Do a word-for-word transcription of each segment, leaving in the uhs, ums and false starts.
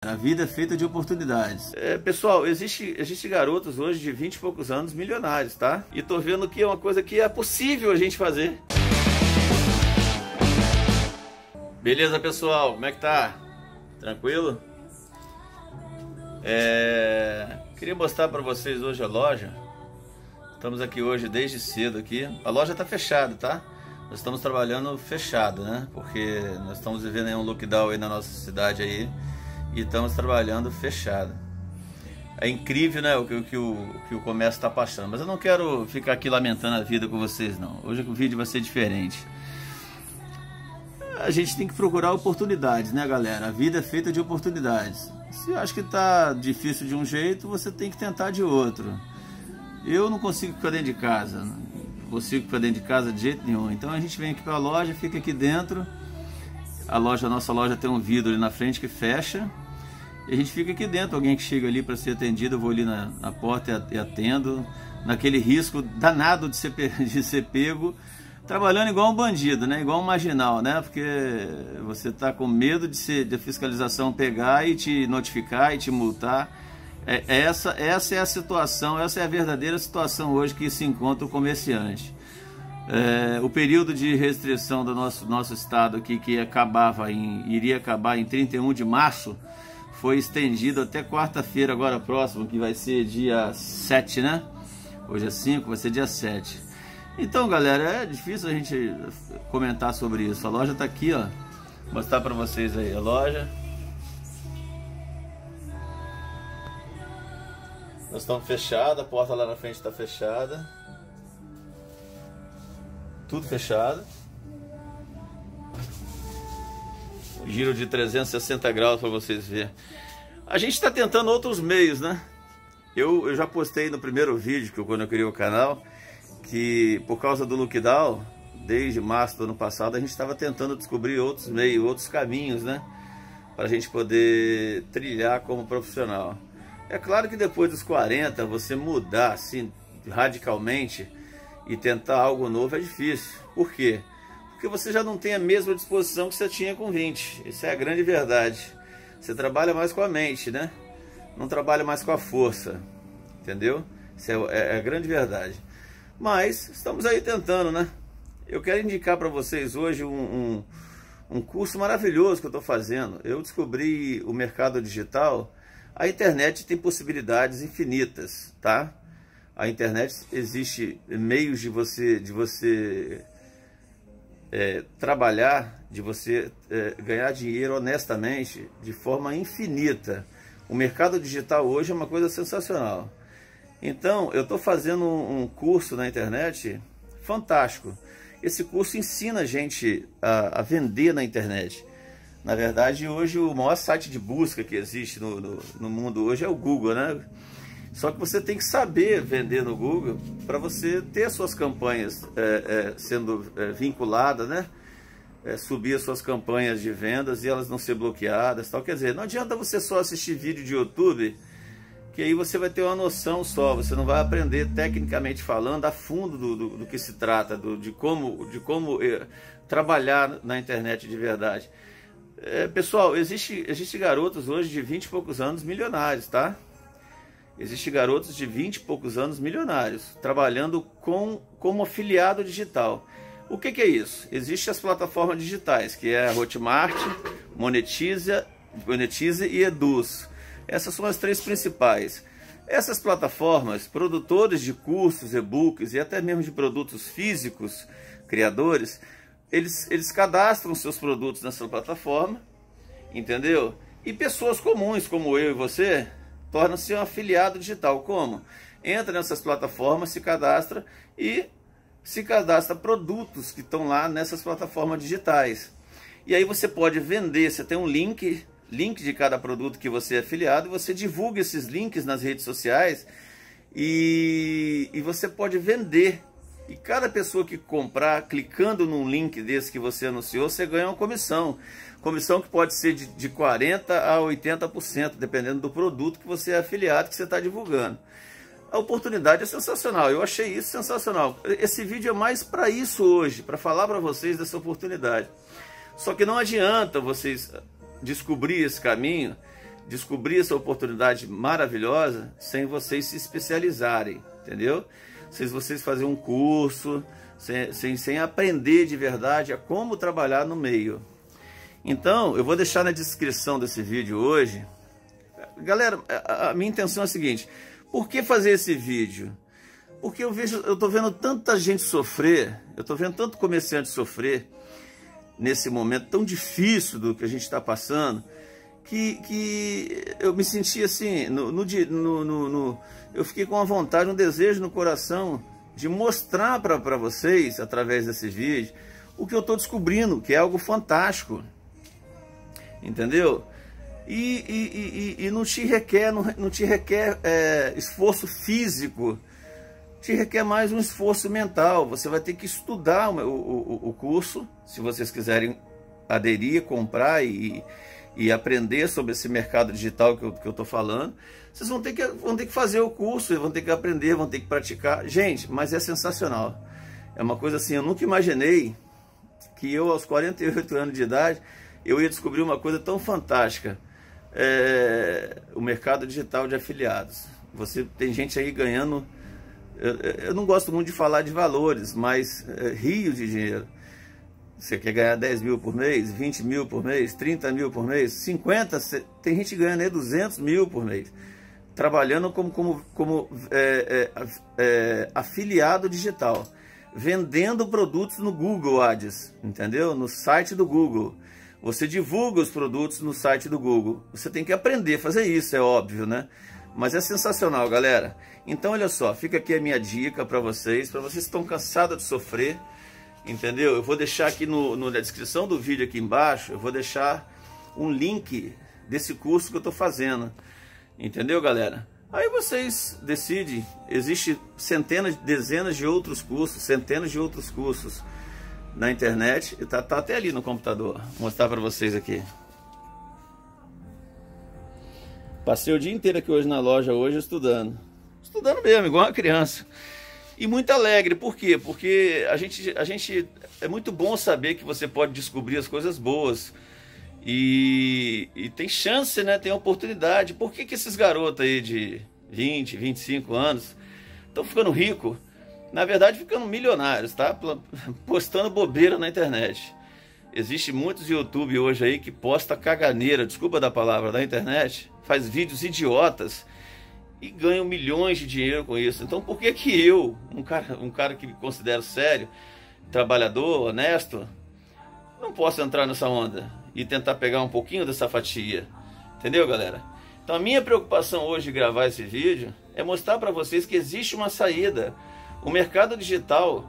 A vida é feita de oportunidades. É, pessoal, existe, existe garotos hoje de vinte e poucos anos milionários, tá? E tô vendo que é uma coisa que é possível a gente fazer. Beleza, pessoal? Como é que tá? Tranquilo? É... Queria mostrar para vocês hoje a loja. Estamos aqui hoje desde cedo aqui. A loja tá fechada, tá? Nós estamos trabalhando fechado, né? Porque nós estamos vivendo em um lockdown aí na nossa cidade aí. E estamos trabalhando fechado. É incrível, né, o que, o, que o, que o comércio está passando. Mas eu não quero ficar aqui lamentando a vida com vocês, não. Hoje o vídeo vai ser diferente. A gente tem que procurar oportunidades, né, galera? A vida é feita de oportunidades. Se eu acho que tá difícil de um jeito, você tem que tentar de outro. Eu não consigo ficar dentro de casa. Não consigo ficar dentro de casa de jeito nenhum. Então a gente vem aqui para a loja, fica aqui dentro. A loja, a nossa loja tem um vidro ali na frente que fecha. E a gente fica aqui dentro, alguém que chega ali para ser atendido, eu vou ali na, na porta e atendo, naquele risco danado de ser, de ser pego, trabalhando igual um bandido, né? Igual um marginal, né? Porque você está com medo de, ser, de a fiscalização pegar e te notificar e te multar. É, essa, essa é a situação, essa é a verdadeira situação hoje que se encontra o comerciante. É, o período de restrição do nosso, nosso estado aqui, que acabava em, iria acabar em trinta e um de março, foi estendido até quarta-feira agora próximo, que vai ser dia sete, né? Hoje é cinco, vai ser dia sete. Então, galera, é difícil a gente comentar sobre isso. A loja tá aqui, ó. Vou mostrar para vocês aí a loja. Nós estamos fechados, a porta lá na frente está fechada. Tudo fechado. Giro de trezentos e sessenta graus para vocês verem. A gente está tentando outros meios, né? Eu, eu já postei no primeiro vídeo, que eu, quando eu criei o canal, que por causa do lockdown, desde março do ano passado, a gente estava tentando descobrir outros meios, outros caminhos, né? Para a gente poder trilhar como profissional. É claro que depois dos quarenta, você mudar assim radicalmente e tentar algo novo é difícil. Por quê? Porque você já não tem a mesma disposição que você tinha com vinte. Isso é a grande verdade. Você trabalha mais com a mente, né? Não trabalha mais com a força. Entendeu? Isso é, é a grande verdade. Mas estamos aí tentando, né? Eu quero indicar para vocês hoje um, um, um curso maravilhoso que eu estou fazendo. Eu descobri o mercado digital. A internet tem possibilidades infinitas, tá? A internet existe meios de você... De você É, trabalhar, de você é, ganhar dinheiro honestamente de forma infinita. O mercado digital hoje é uma coisa sensacional. Então eu estou fazendo um, um curso na internet fantástico. Esse curso ensina a gente a, a vender na internet. Na verdade, hoje o maior site de busca que existe no, no, no mundo hoje é o Google, né? Só que você tem que saber vender no Google para você ter as suas campanhas é, é, sendo é, vinculadas, né? É, subir as suas campanhas de vendas e elas não ser bloqueadas, tal. Quer dizer, não adianta você só assistir vídeo de YouTube, que aí você vai ter uma noção só, você não vai aprender tecnicamente falando a fundo do, do, do que se trata, do, de como, de como é, trabalhar na internet de verdade. É, pessoal, existe, existe garotos hoje de vinte e poucos anos milionários, tá? Existem garotos de vinte e poucos anos milionários, trabalhando com, como afiliado digital. O que, que é isso? Existem as plataformas digitais, que é a Hotmart, Monetiza, Monetize e Eduz. Essas são as três principais. Essas plataformas, produtores de cursos, e-books e até mesmo de produtos físicos, criadores, eles, eles cadastram seus produtos nessa plataforma, entendeu? E pessoas comuns, como eu e você, torna-se um afiliado digital. Como? Entra nessas plataformas, se cadastra e se cadastra produtos que estão lá nessas plataformas digitais. E aí você pode vender, você tem um link, link de cada produto que você é afiliado, e você divulga esses links nas redes sociais e, e você pode vender. E cada pessoa que comprar, clicando num link desse que você anunciou, você ganha uma comissão. Comissão que pode ser de, de quarenta por cento a oitenta por cento, dependendo do produto que você é afiliado, que você está divulgando. A oportunidade é sensacional, eu achei isso sensacional. Esse vídeo é mais para isso hoje, para falar para vocês dessa oportunidade. Só que não adianta vocês descobrir esse caminho descobrir essa oportunidade maravilhosa sem vocês se especializarem, entendeu? Sem vocês fazerem um curso, sem, sem, sem aprender de verdade a como trabalhar no meio. Então, eu vou deixar na descrição desse vídeo hoje. Galera, a, a minha intenção é a seguinte: por que fazer esse vídeo? Porque eu vejo, eu tô vendo tanta gente sofrer, eu tô vendo tanto comerciante sofrer nesse momento tão difícil do que a gente está passando, que, que eu me senti assim, no, no, no, no, no, eu fiquei com uma vontade, um desejo no coração de mostrar para vocês, através desse vídeo, o que eu estou descobrindo, que é algo fantástico, entendeu? E, e, e, e não te requer, não, não te requer é, esforço físico, te requer mais um esforço mental. Você vai ter que estudar o, o, o curso, se vocês quiserem aderir, comprar e, e aprender sobre esse mercado digital que eu que eu estou falando. Vocês vão ter, que, vão ter que fazer o curso, vão ter que aprender, vão ter que praticar. Gente, mas é sensacional. É uma coisa assim, eu nunca imaginei que eu, aos quarenta e oito anos de idade, eu ia descobrir uma coisa tão fantástica. É, o mercado digital de afiliados. Você tem gente aí ganhando, eu, eu não gosto muito de falar de valores, mas é, rios de dinheiro. Você quer ganhar dez mil por mês, vinte mil por mês, trinta mil por mês, cinquenta, tem gente ganhando aí duzentos mil por mês, trabalhando como, como, como é, é, é, afiliado digital, vendendo produtos no Google Ads, entendeu? No site do Google. Você divulga os produtos no site do Google. Você tem que aprender a fazer isso, é óbvio, né? Mas é sensacional, galera. Então, olha só, fica aqui a minha dica para vocês, para vocês que estão cansados de sofrer, entendeu? Eu vou deixar aqui no, no, na descrição do vídeo aqui embaixo, eu vou deixar um link desse curso que eu estou fazendo, entendeu, galera? Aí vocês decidem, existe centenas, dezenas de outros cursos, centenas de outros cursos na internet, e tá, tá até ali no computador. Vou mostrar para vocês aqui. Passei o dia inteiro aqui hoje na loja, hoje estudando. Estudando mesmo, igual uma criança. E muito alegre, por quê? Porque a gente, a gente, é muito bom saber que você pode descobrir as coisas boas. E, e tem chance, né? Tem oportunidade. Por que que esses garotos aí de vinte, vinte e cinco anos estão ficando ricos? Na verdade, ficando milionários, tá? Postando bobeira na internet. Existe muitos YouTube hoje aí que posta caganeira, desculpa da palavra, da internet, faz vídeos idiotas e ganham milhões de dinheiro com isso. Então, por que que eu, um cara, um cara que me considero sério, trabalhador, honesto, não posso entrar nessa onda e tentar pegar um pouquinho dessa fatia? Entendeu, galera? Então, a minha preocupação hoje de gravar esse vídeo é mostrar para vocês que existe uma saída. O mercado digital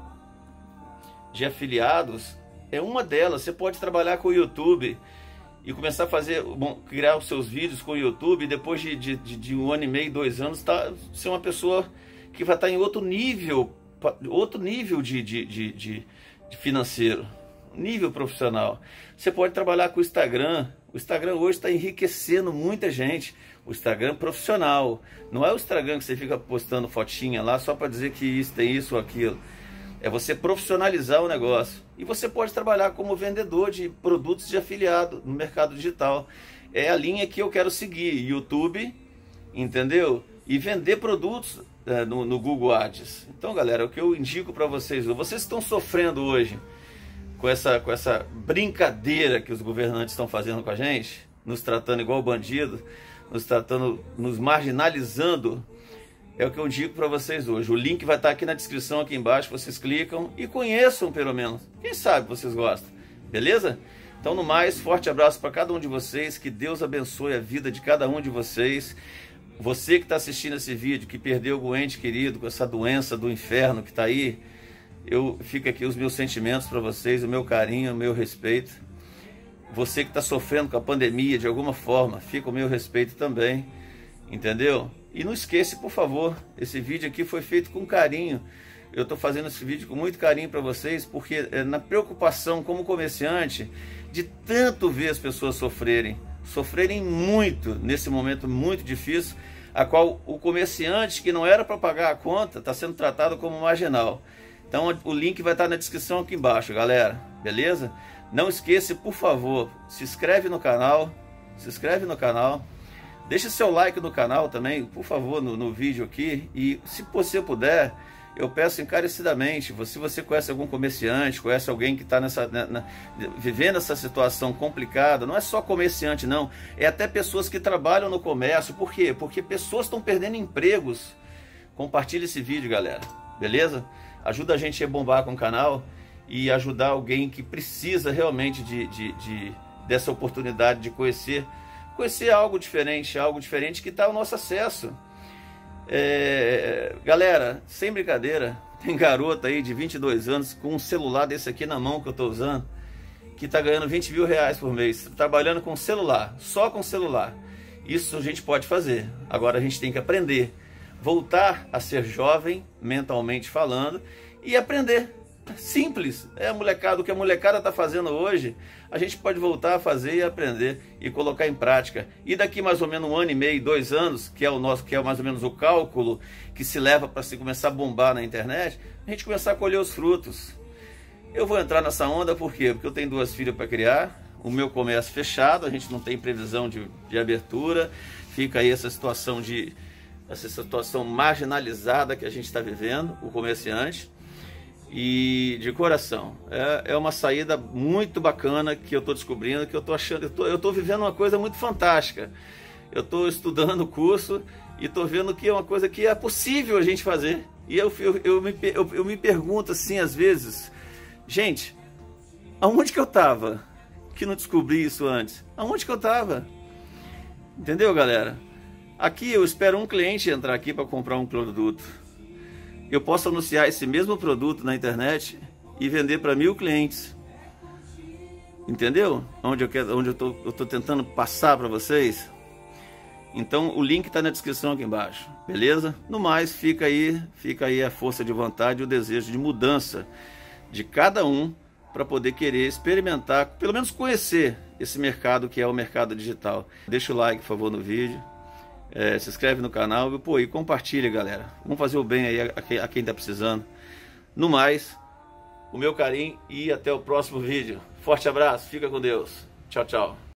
de afiliados é uma delas. Você pode trabalhar com o YouTube e começar a fazer, bom, criar os seus vídeos com o YouTube, e depois de, de, de um ano e meio, dois anos, tá, ser uma pessoa que vai estar em outro nível, outro nível de, de, de, de, de financeiro, nível profissional. Você pode trabalhar com o Instagram. O Instagram hoje está enriquecendo muita gente. O Instagram profissional. Não é o Instagram que você fica postando fotinha lá só para dizer que isso tem isso ou aquilo. É você profissionalizar o negócio. E você pode trabalhar como vendedor de produtos de afiliado no mercado digital. É a linha que eu quero seguir. YouTube, entendeu? E vender produtos é, no, no Google Ads. Então, galera, o que eu indico para vocês, vocês estão sofrendo hoje com essa, com essa brincadeira que os governantes estão fazendo com a gente, nos tratando igual bandido, nos tratando, nos marginalizando, é o que eu digo para vocês hoje. O link vai estar aqui na descrição, aqui embaixo, vocês clicam e conheçam pelo menos. Quem sabe vocês gostam, beleza? Então, no mais, forte abraço para cada um de vocês, que Deus abençoe a vida de cada um de vocês. Você que está assistindo esse vídeo, que perdeu algum ente querido com essa doença do inferno que está aí, eu fico aqui os meus sentimentos para vocês, o meu carinho, o meu respeito. Você que está sofrendo com a pandemia de alguma forma, fica o meu respeito também, entendeu? E não esqueça, por favor, esse vídeo aqui foi feito com carinho. Eu estou fazendo esse vídeo com muito carinho para vocês, porque é na preocupação como comerciante de tanto ver as pessoas sofrerem, sofrerem muito nesse momento muito difícil, a qual o comerciante que não era para pagar a conta está sendo tratado como marginal. Então o link vai estar na descrição aqui embaixo, galera, beleza? Não esqueça, por favor, se inscreve no canal, se inscreve no canal, Deixa seu like no canal também, por favor, no, no vídeo aqui. E se você puder, eu peço encarecidamente, se você conhece algum comerciante, conhece alguém que está nessa, na, na, vivendo essa situação complicada, não é só comerciante não, é até pessoas que trabalham no comércio. Por quê? Porque pessoas estão perdendo empregos. Compartilhe esse vídeo, galera, beleza? Ajuda a gente a bombar com o canal e ajudar alguém que precisa realmente de, de, de, dessa oportunidade de conhecer, conhecer algo diferente, algo diferente que está ao nosso acesso. É, galera, sem brincadeira, tem garota aí de vinte e dois anos com um celular desse aqui na mão que eu estou usando, que está ganhando vinte mil reais por mês, trabalhando com celular, só com celular. Isso a gente pode fazer, agora a gente tem que aprender, voltar a ser jovem, mentalmente falando, e aprender. Simples, é a molecada, o que a molecada está fazendo hoje, a gente pode voltar a fazer e aprender e colocar em prática. E daqui mais ou menos um ano e meio, dois anos, que é o nosso, que é mais ou menos o cálculo que se leva para se começar a bombar na internet, a gente começar a colher os frutos. Eu vou entrar nessa onda por quê? Porque eu tenho duas filhas para criar, o meu comércio fechado, a gente não tem previsão de, de abertura, fica aí essa situação de essa situação marginalizada que a gente está vivendo, o comerciante. E de coração, é, é uma saída muito bacana que eu estou descobrindo, que eu estou achando, eu tô, eu tô vivendo uma coisa muito fantástica. Eu estou estudando o curso e estou vendo que é uma coisa que é possível a gente fazer. E eu, eu, eu, me, eu, eu me pergunto assim às vezes, gente, aonde que eu estava que não descobri isso antes? Aonde que eu estava? Entendeu, galera? Aqui eu espero um cliente entrar aqui para comprar um produto. Eu posso anunciar esse mesmo produto na internet e vender para mil clientes. Entendeu? Onde eu quero, onde eu tô, eu tô tentando passar para vocês. Então o link está na descrição aqui embaixo, beleza? No mais, fica aí, fica aí a força de vontade e o desejo de mudança de cada um para poder querer experimentar, pelo menos conhecer esse mercado que é o mercado digital. Deixa o like, por favor, no vídeo. É, se inscreve no canal, pô, e compartilha, galera. Vamos fazer o bem aí a, a quem está precisando. No mais, o meu carinho e até o próximo vídeo. Forte abraço, fica com Deus. Tchau, tchau.